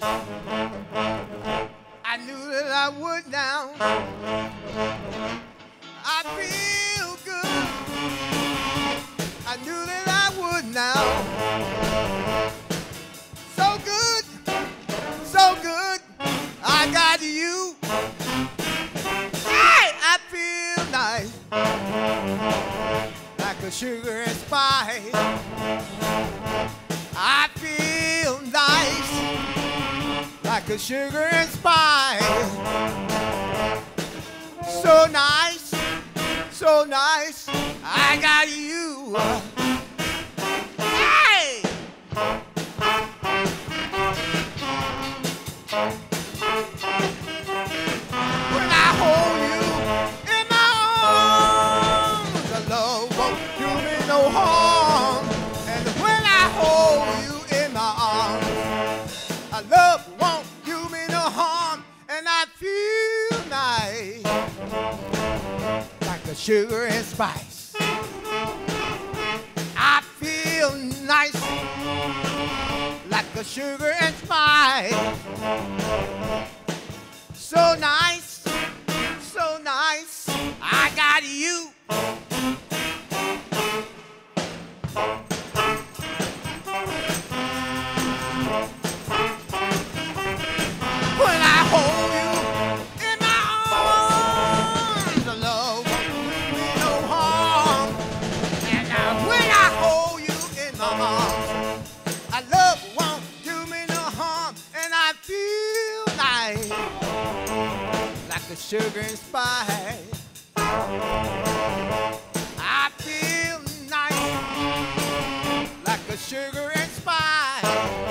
I knew that I would now. I feel good. I knew that I would now. So good, so good. I got you. Hey, I feel nice, like a sugar and spice. I feel nice, like a sugar and spice. So nice, so nice. I got you. Hey! When I hold you in my arms, the love won't do me no harm. And when I hold you in my arms, a love won't do me no harm. And I feel nice, like a sugar and spice. I feel nice, like a sugar and spice. So nice, so nice, I got you. When I hold you in my arms, the love won't do me no harm. And when I hold you in my arms, a love won't do me no harm. And I feel nice, like a sugar and spice. I feel nice, like a sugar and spice.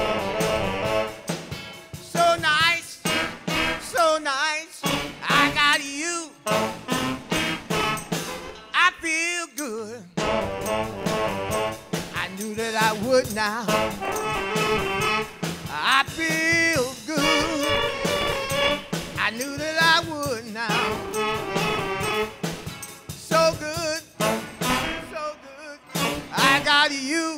So nice, so nice, I got you. I feel good. I knew that I would now. I feel good. I knew that I would now. So good, so good, I got you.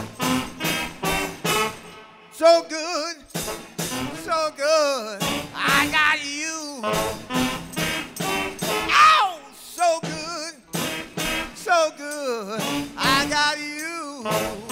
So good, so good, I got you. Oh, so good, I got you.